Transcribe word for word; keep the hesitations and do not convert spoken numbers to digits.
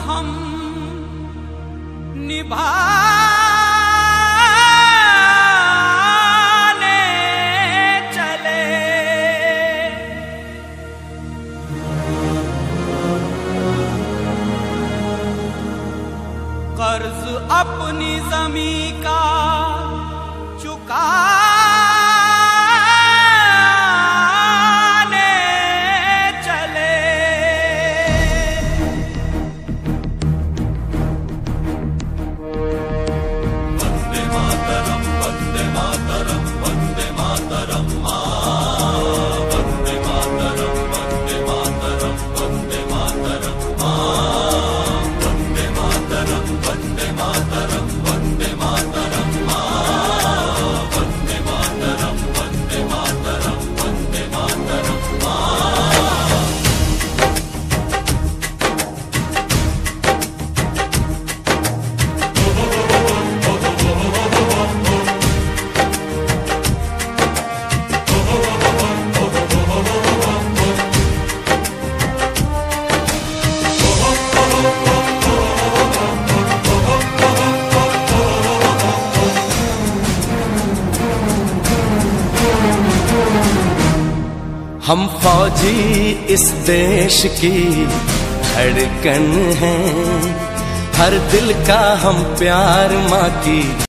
हम निभाने चले। कर्ज अपनी ज़मीं का चुका हम फौजी इस देश की धड़कन हैं, हर दिल का हम प्यार माँ की